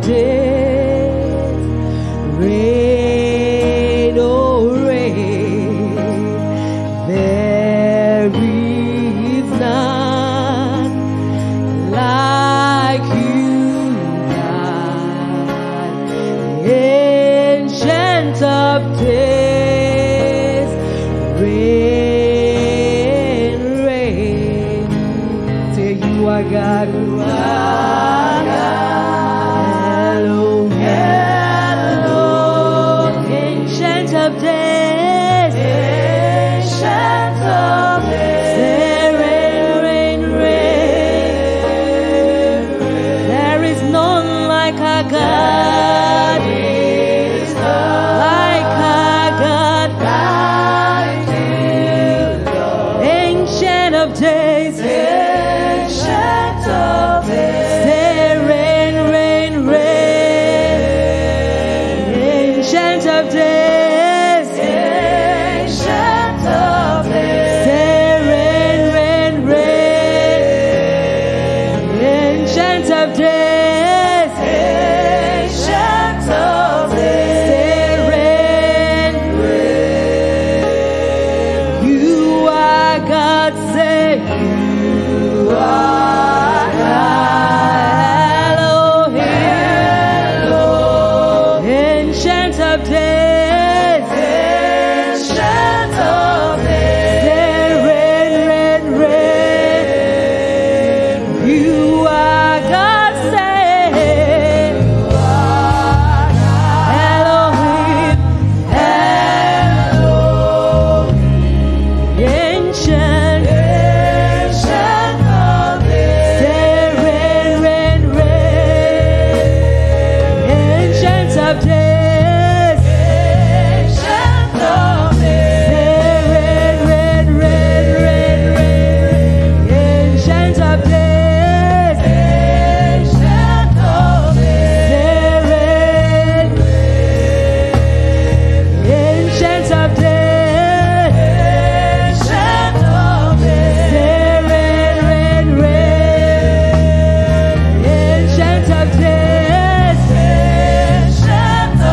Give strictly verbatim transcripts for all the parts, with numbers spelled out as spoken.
days, reign, oh reign. There is none like you, God, ancient of days, reign, reign. Say you are God, you are God. Hello, hello, ancient of days, ancient of days. Say reign, reign, reign. There is none like our God, like our God, like you, Lord. Ancient of days, ancient of days. Say reign, reign, reign. Ancient of days, ancient of days. Say reign, reign, reign. Ancient of days, ancient of days. Say reign, reign. You are God, say you are God. Elohim, ancient of days, ancient of days. Say reign, reign, reign. You are God, say you are God. Elohim, Elohim, ancient, ancient of days. Say reign, reign, reign. Ancient of days, ancient of days. Say reign, reign, reign, reign, reign. Ancient of days, ancient of days. Say reign, ancient of days, ancient of days. Say reign, reign, reign. Ancient of days, ancient of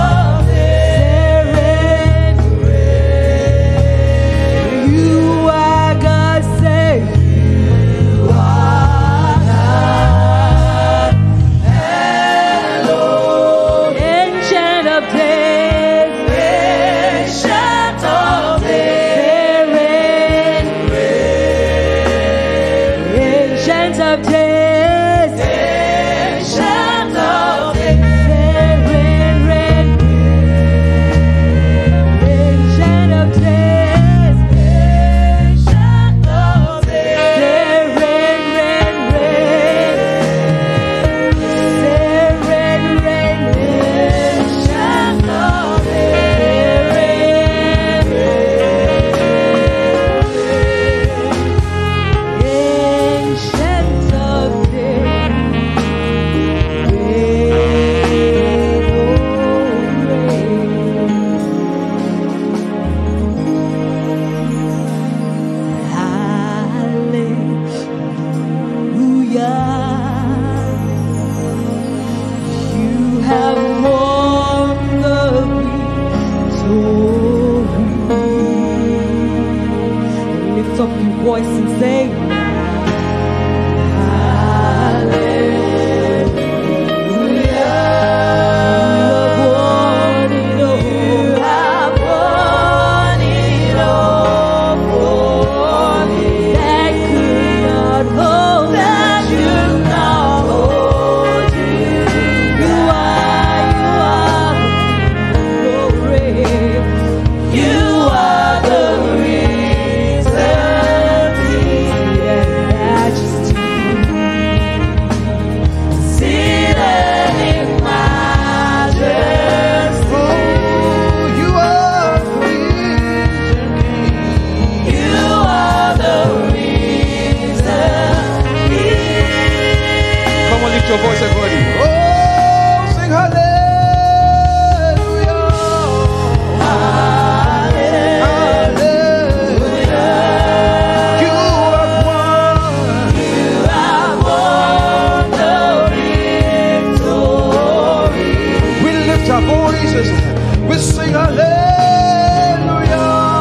Jesus. We sing hallelujah.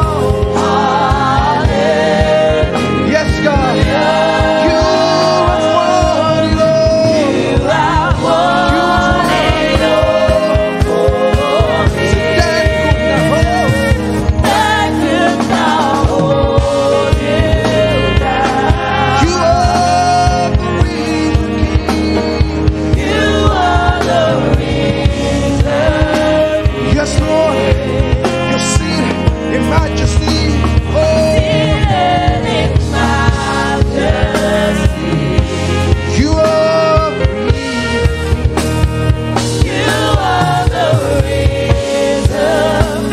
Hallelujah. Yes, God. You have won it all. You have won it all. That could not hold you down. You are the reason. You are the reason. Yes, Lord. You're seated in majesty. Oh. Seated in majesty. You are the reason. You are the reason.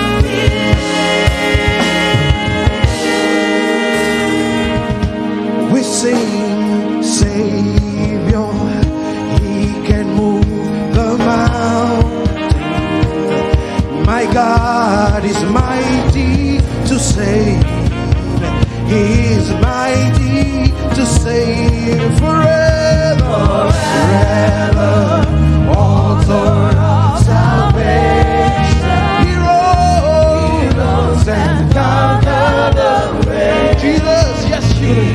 We sing, Savior. He can move the mountain. My God is mighty to save. He is mighty to save forever, forever. Author of salvation. He rose and conquered the grave. Jesus, yes, you did.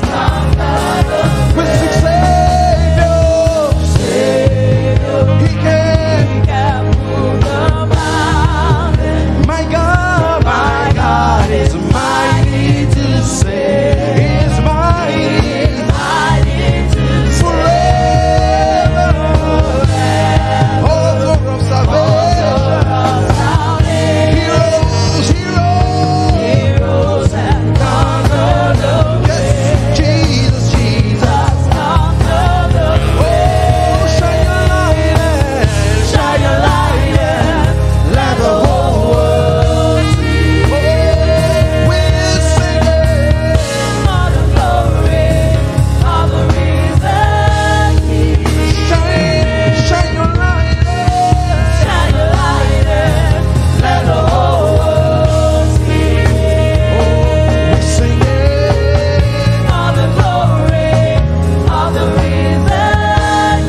We sing Savior. He can. My God, my God is mighty to save. He is mighty, forever. Author of salvation. He rose, he rose. Yes, Jesus, Jesus. Oh, shine your light and shine your light and let the whole world see. Oh, we're singing all the glory, all the reason. Shine, shine your light and shine your light and let the whole world see. Oh, we're singing all the glory, all the reason.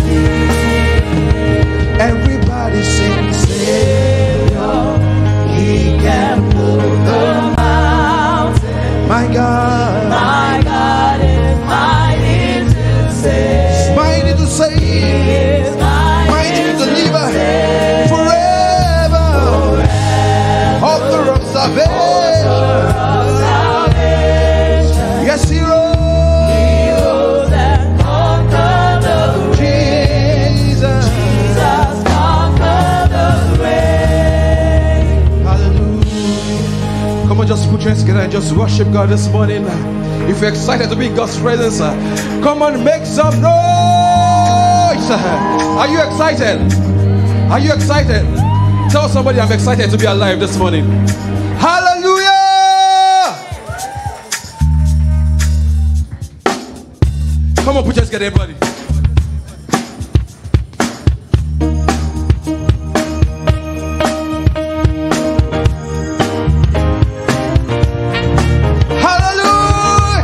Everybody sing, Savior. He can move the mountain. My God, my God is mighty to save. Mighty to save. Mighty to deliver. Forever. Author of salvation. Yes, he rose and conquered the grave. Jesus. Jesus conquered the grave. Hallelujah. Come on, just put your hands together and just worship God this morning. If you're excited to be in God's presence, uh, come on, make some noise. Are you excited? Are you excited? Tell somebody I'm excited to be alive this morning. Hallelujah! Come on, put your hands together, everybody. Hallelujah!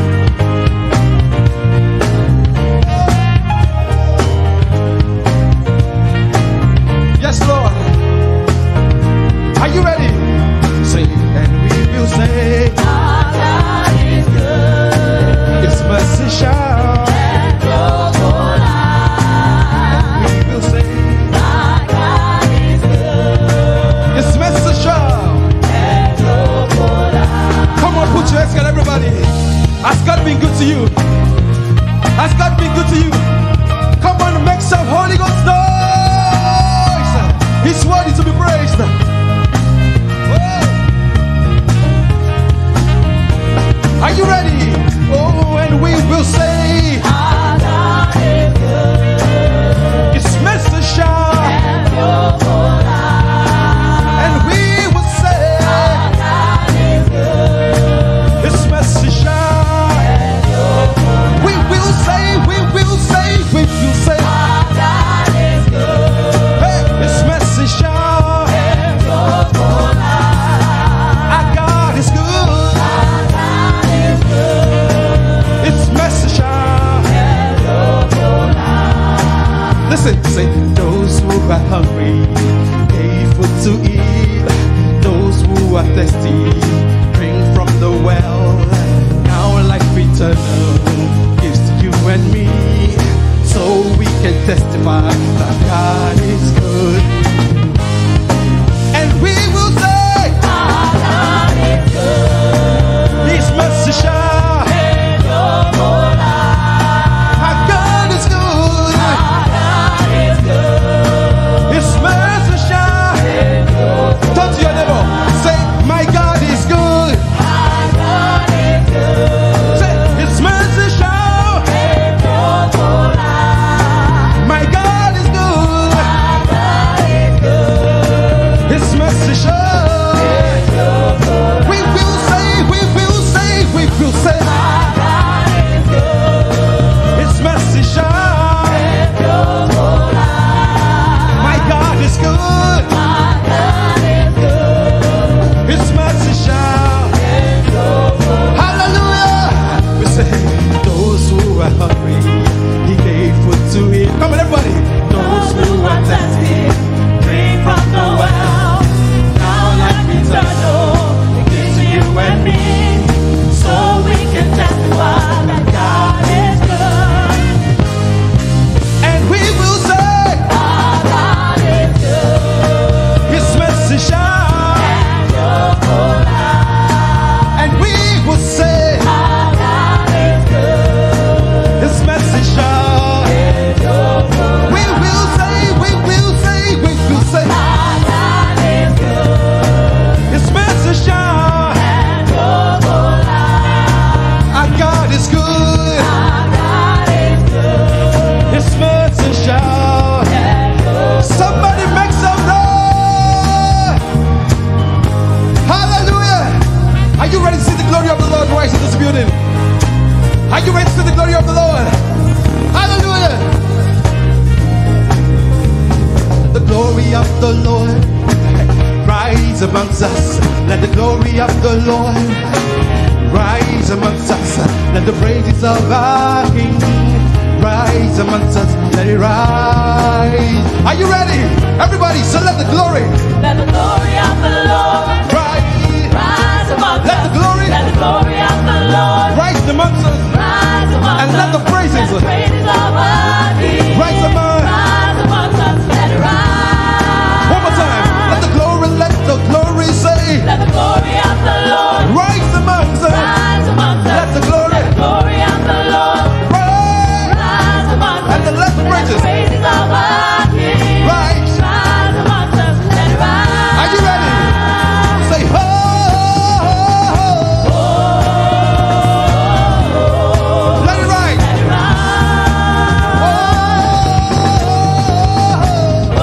Yes, Lord. Are you ready? Say, and we will say, our God is good. His mercy shall. And we will say, our God is good. His mercy shall. And come on, put your hands together, everybody. Has God been good to you? Has God been good to you? Come on, make some Holy Ghost noise. He's worthy to be praised. Oh. Are you ready? Oh, and we will say, our God is good. His mercy shall. And we will say, our God is good. His mercy shall. We will say, we will say, we will say, our God is good. Hey, His mercy shall. Our God is good. Our God is good. His mercy shall. Listen, say, those who are hungry, they food to eat. Those who are thirsty, drink from the well. Now life eternal gives to you and me, so we can testify that God is good. And we will say, our God is good. His mercy shall endure for life. Our God is good. Our God is good. His mercy shall endure. Turn to your neighbor. Say, my God is good. My God is good. Say, His mercy shall endure for life. My God is good. My God is good. His mercy shall endure for life. We will say, we will say, we will say, my God is good. His mercy shall endure for life. My God is good. My God is good. His mercy shall endure for life. Hallelujah. We say, those who are hungry, He gave food to eat. Come on, everybody. Those who are thirsty, drink from the well. Now life eternal, He gives to you and me, so we can testify that God is good. And we will say, our God is good. His mercy shall endure for life. And we will say, our God is good. His mercy shall endure for life. We will say, we will say, we will say, our God is good. His mercy shall endure for life. Our God is good. Our God is good. His mercy shall endure. Somebody make some noise. Hallelujah. Are you ready to see the glory of the Lord rise in this building? Are you ready to see the glory of the Lord? Hallelujah. The glory of the Lord rise amongst us. Let the glory of the Lord rise amongst us. Let the praises of our King rise amongst us. Let it rise. Are you ready? Everybody, so let the glory Let the glory of the Lord rise. rise amongst Let us. the glory Let the glory of the Lord rise amongst us. rise amongst And us. let the praises Let the praises of our King rise among. rise amongst us. Let it rise. One more time. Let the glory, let the glory say, Let the glory of the Lord rise amongst us. rise amongst us. Let the glory Let the glory of the Lord rise. rise amongst us. And the let the Let praises the praises of our King rise. rise amongst us. Let it rise. Are you ready? Say, ho, ho, ho, ho. Let it rise. Let it rise. Ho, ho,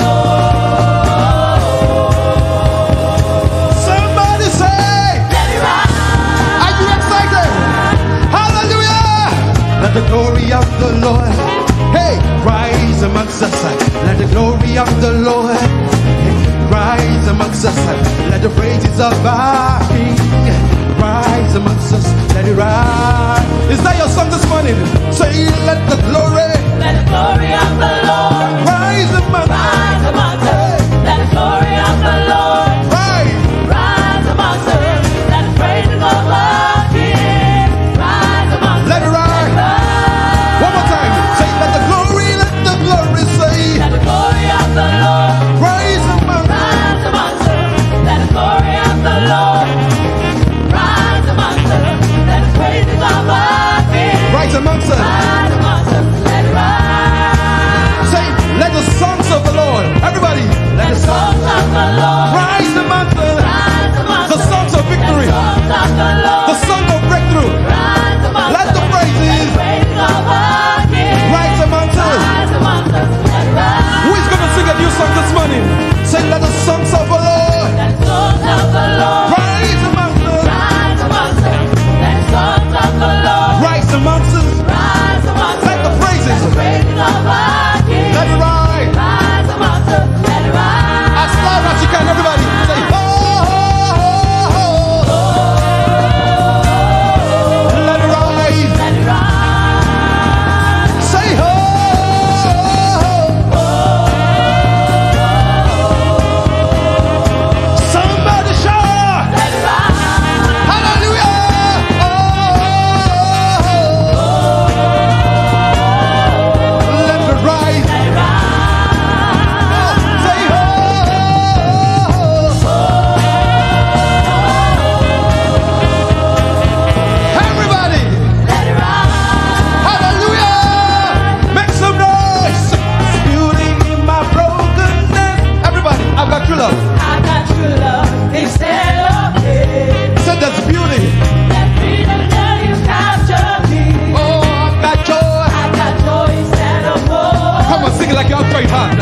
ho. Somebody say, Let it rise. are you excited? Hallelujah. Let the glory of the Lord, hey, rise amongst us. Let the glory of the Lord, hey, rise amongst us. Let the praises of our King rise amongst us. Let it rise. Is that your song this morning? Say, let the glory Let the glory of the Lord rise amongst us. rise amongst us. Let the glory of the Lord Rise. rise amongst us. Let the praises of our King rise amongst us. Let it rise. One more time. Say, let the glory, let the glory say, Let the glory of the Lord rise amongst us. rise amongst us. Let the glory of the Lord rise amongst us. Let the praises of our King Rise amongst us. rise amongst us. Let it rise. Say,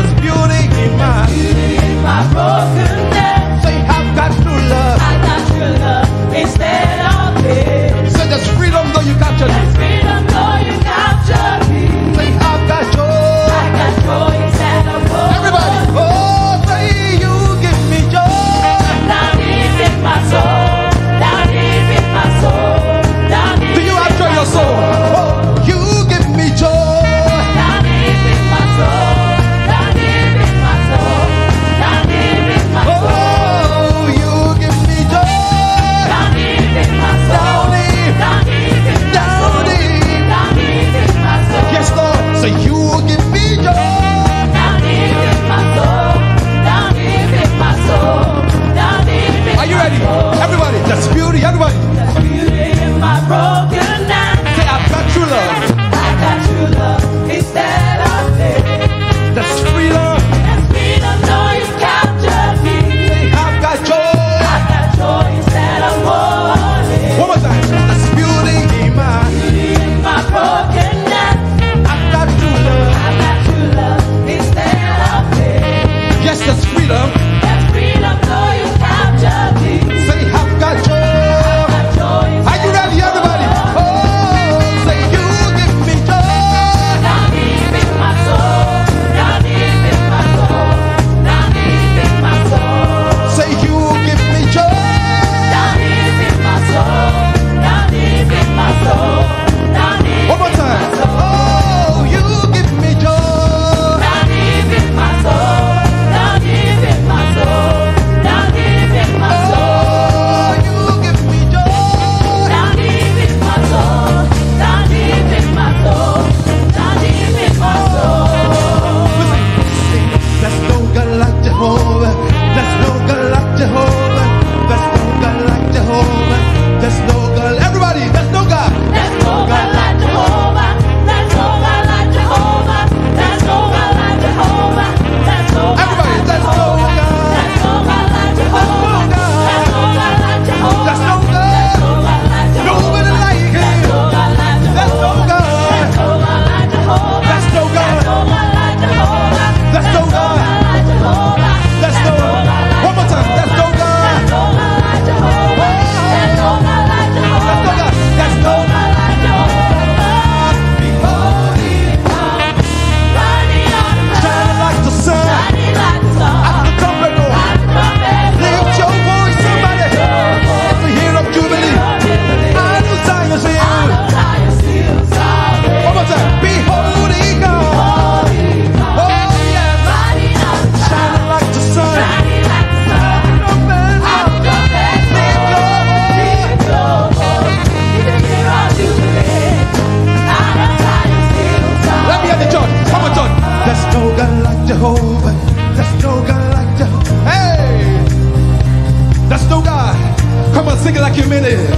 There's beauty in my, beauty in my brokenness. say I've got true love. I got true love instead of pain. Say there's freedom though you captured me. There's freedom though you capture me. Say I've got joy. I got joy instead of woe. Everybody, oh, say you give me joy. Down deep in my soul, down deep in my soul, down deep Do you in have joy in my your soul? Oh, you give me joy. Down deep in my soul, down deep in my soul, down deep in my soul, Oh, you give me joy. down deep in my soul, Down deep, down deep in my down soul, deep. down deep in my soul. Yes, Lord. Say you give me joy. Down deep in my soul, down deep in my soul, down deep in Are you my ready? soul. Everybody, that's beauty. Everybody, There's beauty in my brokenness. say I've got true love. I got true love instead of pain. That's freedom. There's freedom though you captured me. I've got joy. I got joy instead of mourning. One more time. That's beauty in my, Beauty in my brokenness. I've got true love. I got true love instead of pain. Yes, that's freedom. There's freedom though you captured me. Say I've got joy. Got joy Are you ready, everybody? Oh, say you give me joy. down deep in my soul, down deep in my soul, down deep in my soul, Say you give me joy. down deep in my soul, down deep in my soul, down deep One more in my time. soul. Oh, you give me joy. Down deep in my soul, down deep in my soul, down deep in my soul, Oh, you give me joy. down deep in my soul, down deep in my soul, down deep in my soul. Listen, there's no God like Jehovah. There's no God like Jehovah. There's no God like Jehovah. There's no God. Everybody, there's no God. There's no God like Jehovah. There's no God like Jehovah. There's no God like Jehovah. There's no God Everybody, like there's no Jehovah. God. There's no God like Jehovah. There's no God like Jehovah. There's no God. There's no God like Jehovah. Nobody like him. There's no God like There's no Jehovah. God. There's no God like Jehovah. There's no God. There's no God like Jehovah. There's no God. like Jehovah. There's no God. One more time. There's no God. There's no God like Jehovah. There's no God like Jehovah. There's no God. There's no God. God like Jehovah. Behold him come, riding on a cloud, Shining like the sun. shining like the sun. At the trumpet roll. At the trumpet Lift your voice, somebody. Lift your voice. It's the year of Jubilee. I know Zion's I here. know Zion still salvation. One more time. Behold, he comes. Behold him come, Oh, yes. riding on a cloud, Shining like the sun. shining like the sun. Trumpet At the roll. trumpet Lift your voice. Lift your voice. It's the year of Jubilee. I know Zion still salvation. Let me hear the church. One more time. There's no God like Jehovah. There's no God like Jehovah. Hey! There's no God. Come on, sing it like you mean it.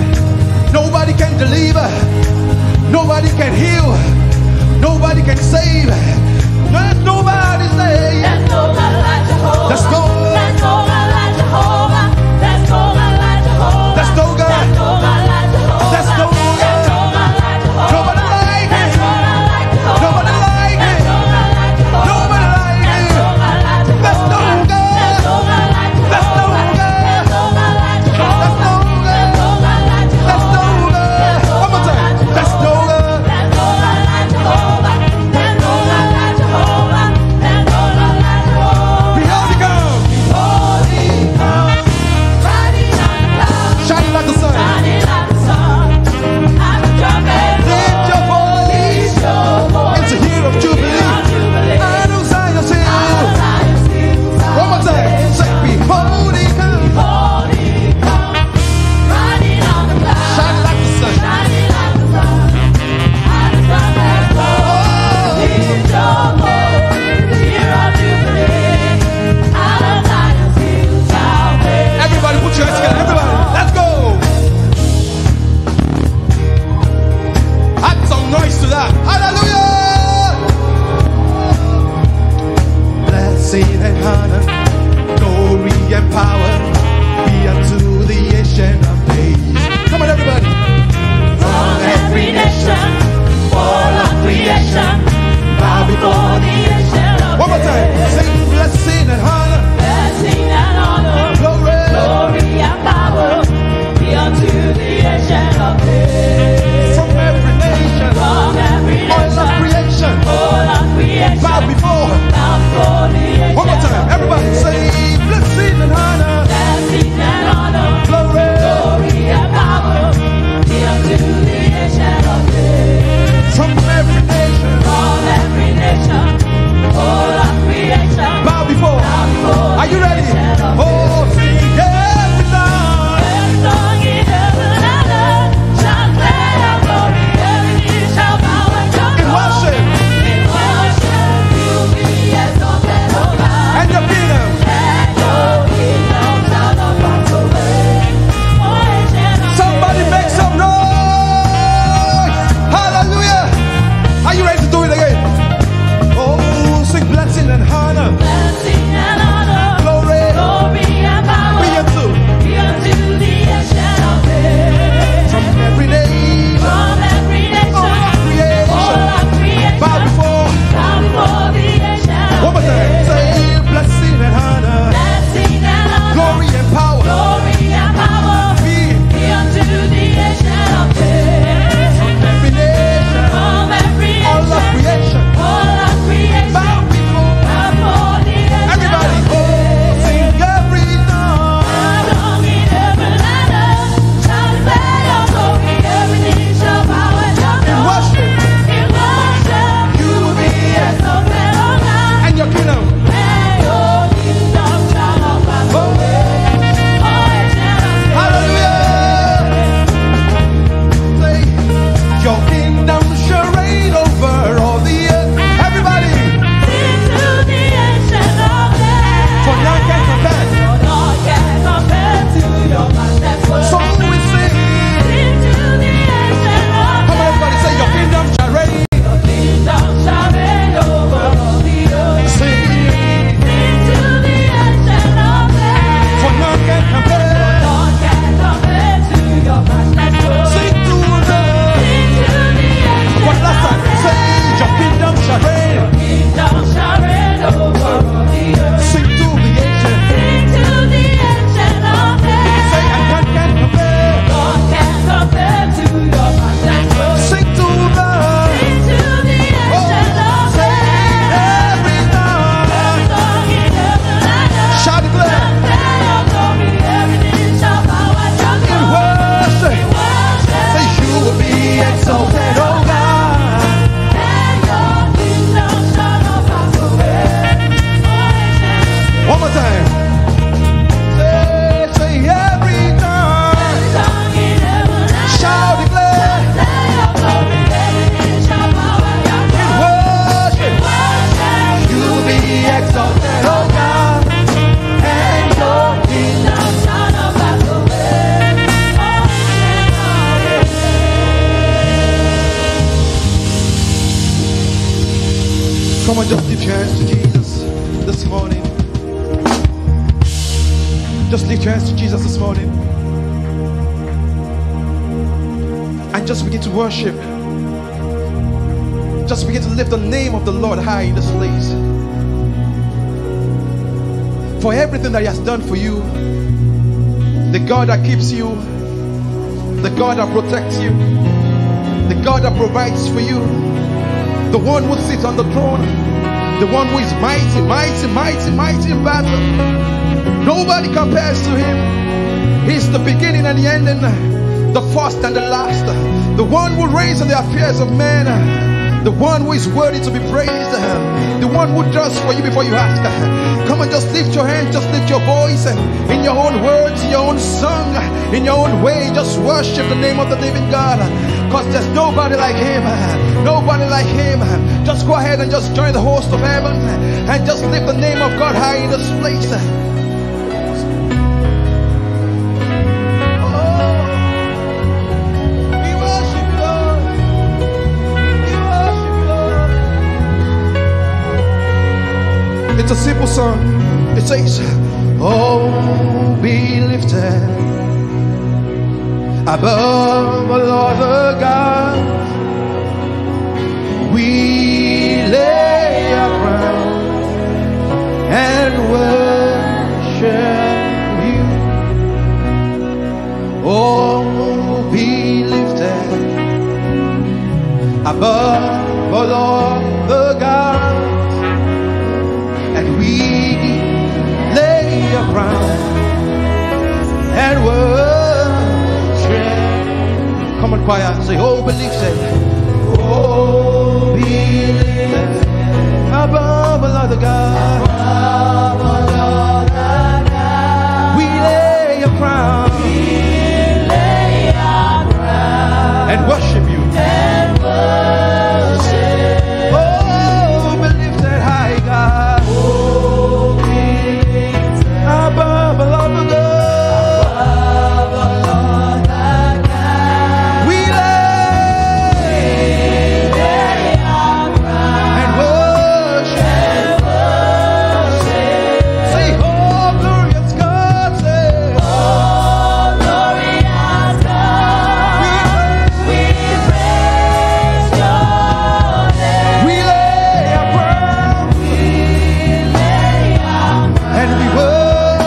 Nobody can deliver. Nobody can heal. Nobody can save. There's nobody save. There's no God like Jehovah. There's no There's no God like Jehovah. There's no God like Jehovah. There's no God. There's no God like Jehovah. There's no God. There's no God like Jehovah. Nobody like There's him. no God like Jehovah. Nobody like There's him. no God like Jehovah. Nobody like There's him. no God like Jehovah. There's no God. There's no God like Jehovah. There's no God. There's no God like Jehovah. There's no God. There's no God like Jehovah. There's no God. One more time. There's no God. There's no God like Jehovah. There's no God like Jehovah. There's no God like Jehovah. Behold, he comes. Behold him come, riding on a cloud, Shining like the sun. shining like the sun. At the trumpet Lift your voice. lift your voice. It's a year of Jubilee. Year of Jubilee. I know Zion's here. Zion still One more time. Say, behold, he comes. Behold him come, riding on a cloud, Shining like the sun. shining like the sun. At the trumpet Oh. lift your voice. The year of Jubilee. Out of Zion still salvation. Everybody put your hands together. Everybody. Let's go. Add some noise to that. Hallelujah. Blessing and honor, glory and power be unto the ancient of days. Come on, everybody. From every nation, all of creation, bow before the ancient of One more time. Just lift your hands to Jesus this morning and just begin to worship. Just begin to lift the name of the Lord high in this place. For everything that He has done for you, the God that keeps you, the God that protects you, the God that provides for you, the one who sits on the throne, the one who is mighty, mighty, mighty, mighty in battle. Nobody compares to Him. He's the beginning and the ending, the first and the last, the one who reigns in the affairs of men, the one who is worthy to be praised, the one who does for you before you ask. Come on, just lift your hands, just lift your voice in your own words, in your own song, in your own way. Just worship the name of the living God, because there's nobody like Him, nobody like Him. Just go ahead and just join the host of heaven and just lift the name of God high in this place. It's a simple song. It says, oh, be lifted above all other gods. We lay our crown and worship You. Oh, be lifted above all other gods. And we lay a crown and worship. Come on, choir, say, oh, be lifted. Oh, be lifted above all other gods. We lay a crown, we lay a crown and worship You. And worship. Oh, be lifted high, God. Above all other gods, we lay and worship. Say, oh, glorious God, say, oh, glorious God, we praise Your name. We lay our crown, we lay our crown and we worship.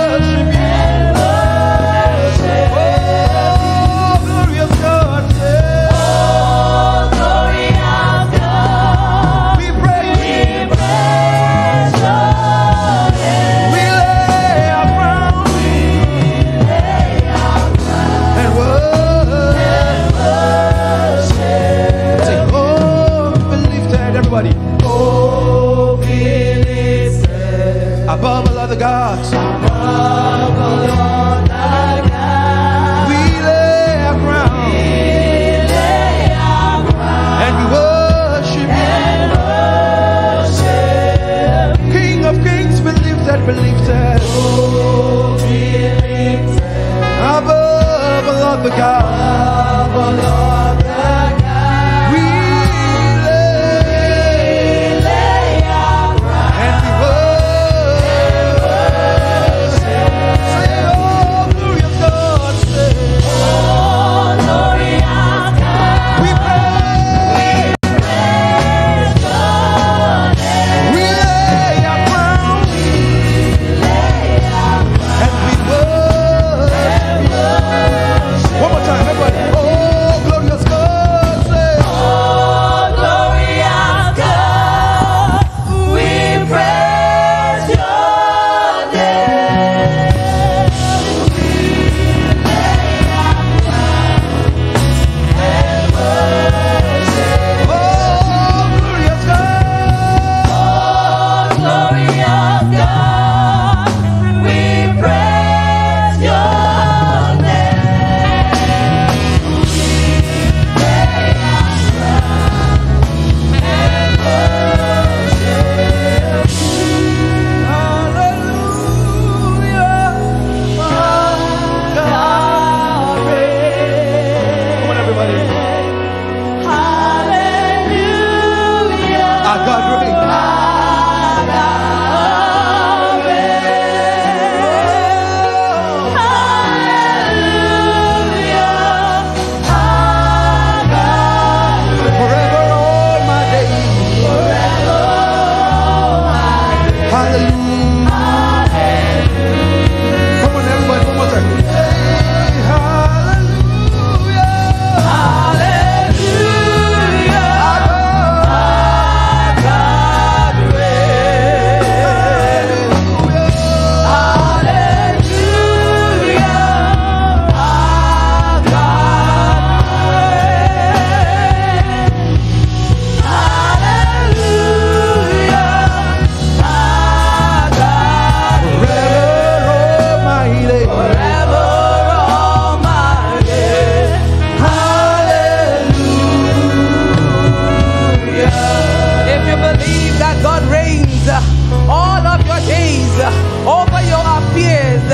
Oh, be lifted above all other gods. Above all other gods. We lay our crown. We lay our crown and we worship You. And worship. King of kings, be lifted, be lifted. Oh, be lifted above all other gods. Above all other gods. One more time.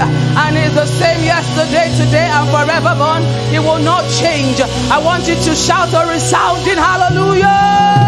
and is the same yesterday, today, and forevermore. He will not change. I want you to shout a resounding hallelujah.